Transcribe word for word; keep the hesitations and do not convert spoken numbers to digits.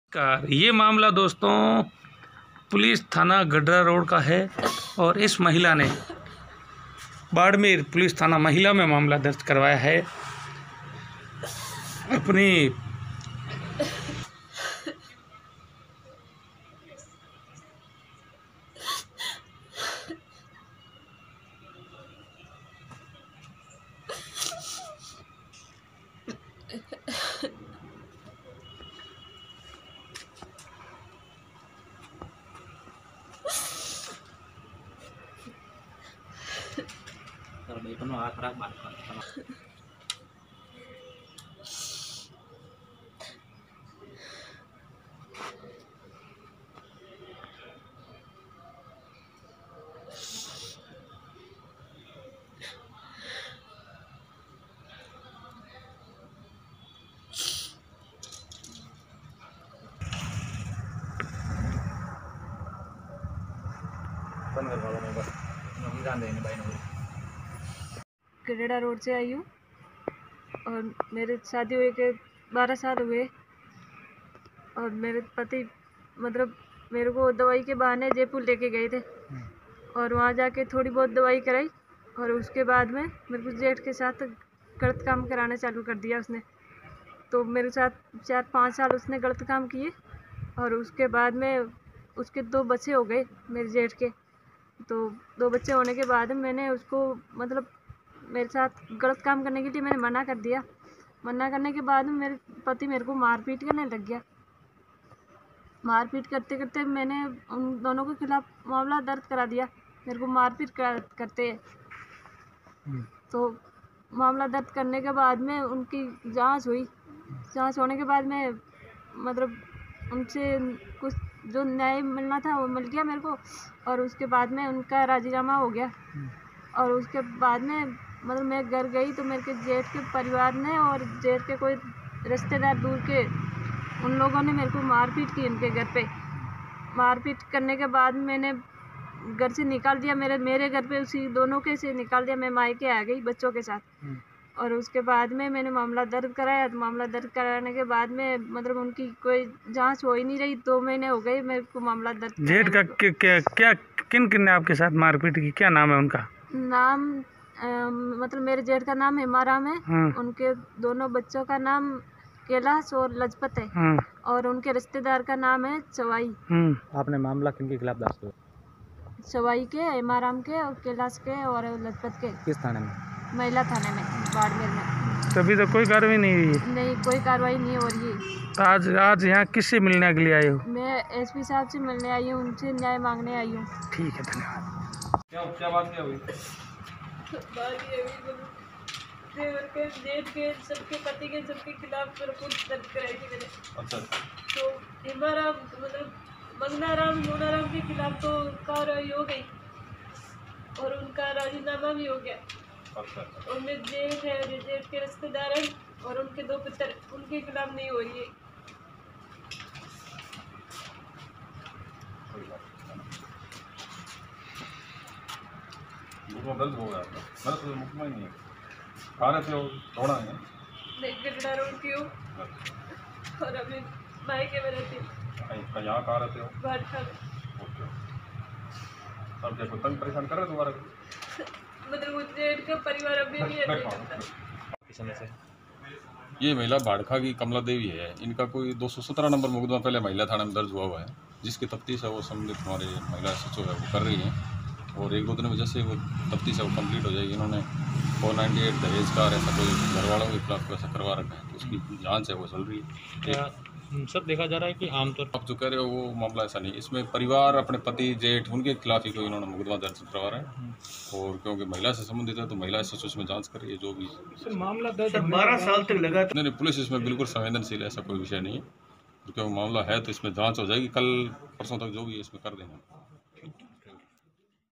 का ये मामला दोस्तों पुलिस थाना गडरा रोड का है और इस महिला ने बाड़मेर पुलिस थाना महिला में मामला दर्ज करवाया है। अपनी गडरा रोड से आई हूँ और मेरे शादी हुए के बारह साल हुए और मेरे पति मतलब मेरे को दवाई के बहाने जयपुर लेके गए थे और वहाँ जाके थोड़ी बहुत दवाई कराई और उसके बाद में मेरे को जेठ के साथ गलत काम कराना चालू कर दिया उसने। तो मेरे साथ चार पाँच साल उसने गलत काम किए और उसके बाद में उसके दो बच्चे हो गए मेरे जेठ के। तो दो बच्चे होने के बाद मैंने उसको मतलब मेरे साथ गलत काम करने के लिए मैंने मना कर दिया। मना करने के बाद मेरे पति मेरे को मारपीट करने लग गया। मारपीट करते करते मैंने उन दोनों के खिलाफ मामला दर्ज करा दिया। मेरे को मारपीट कर, करते तो मामला दर्ज करने के बाद में उनकी जांच हुई। जांच होने के बाद में मतलब उनसे कुछ जो न्याय मिलना था वो मिल गया मेरे को और उसके बाद में उनका राजीनामा हो गया। और उसके बाद में मतलब मैं घर गई तो मेरे के जेठ के परिवार ने और जेठ के कोई रिश्तेदार दूर के उन लोगों ने मेरे को मारपीट की। उनके घर पे मारपीट करने के बाद मैंने घर से निकाल दिया। मेरे मेरे घर पे उसी दोनों के से निकाल दिया। मैं मायके आ गई बच्चों के साथ और उसके बाद में मैंने मामला दर्ज कराया। तो मामला दर्ज कराने के बाद में मतलब उनकी कोई जांच हो ही नहीं रही। दो महीने हो गए मेरे को मामला दर्ज। जेठ का क्या, क्या, क्या किन किन ने आपके साथ मारपीट की? क्या नाम है उनका? नाम आ, मतलब मेरे जेठ का नाम हेमाराम है। उनके दोनों बच्चों का नाम कैलाश और लजपत है और उनके रिश्तेदार का नाम है चवाई। आपने मामला किन के खिलाफ दर्ज किया? चवाई के, हेमाराम के और कैलाश के और लजपत के। किस थाने में? महिला थाने में बाड़मेर में। तभी तो कोई कार्रवाई नहीं हुई है? नहीं, कोई कार्रवाई नहीं हो रही है। तो आज आज यहाँ किससे मिलने के लिए आए हो? मैं एसपी साहब से मिलने आई हूँ, उनसे न्याय मांगने आई हूँ। ठीक है, धन्यवाद। क्या क्या बात क्या हुई? बात ये हुई देवर के, जेठ के, सबके पति के सबके खिलाफ रिपोर्ट दर्ज कराई थी मैंने। अच्छा। तो हेमाराम मतलब मंगनाराम मोनाराम के खिलाफ तो कार्रवाई हो गई और उनका राजीनामा भी हो गया। अच्छा। और मेरे जेठ है, जेठ के रिश्तेदार हैं और उनके दो पुत्र, उनके खिलाफ नहीं हो रही है। मुकदमा दर्ज हो गया था। दर्ज तो मुकदमा ही नहीं है। कहाँ रहते हो? थोड़ा है मैं गडरा रोड की हूँ और अभी मायके में रहती हूँ। कहीं यहाँ कहाँ रहते हो? भाटखा में। ओके। अब देखो तंग परेशान कर रहे हो तुम्हारा? मतलब वो जेठ का परिवार अभी भी है। समय से ये महिला भाड़खा की कमला देवी है। इनका कोई दो सौ सत्रह नंबर मुकदमा पहले महिला थाना में दर्ज हुआ हुआ है, जिसकी तफ्तीश है वो संबंधित हमारे महिला सचिव है वो कर रही हैं और एक दो दिन में जैसे वो तफ्तीश है वो कंप्लीट हो जाएगी। इन्होंने फोर नाइन्टी एट दहेज का ऐसा कोई घर वालों के खिलाफ ऐसा करवा रखा है, तो उसकी जांच है वो चल रही है। क्या सब देखा जा रहा है कि आमतौर पर आप जो कह रहे हो वो मामला ऐसा नहीं, इसमें परिवार अपने पति जेठ उनके खिलाफ ही कोई इन्होंने मुकदमा दर्ज करवा रहा है और क्योंकि महिला से संबंधित है तो महिला सच उसमें जांच कर रही है जो भी मामला दर्ज बारह साल तक लगा। नहीं नहीं, पुलिस इसमें बिल्कुल संवेदनशील है, ऐसा कोई विषय नहीं है। क्योंकि वो मामला है तो इसमें जांच हो जाएगी। कल परसों तक जो भी है इसमें कर देंगे।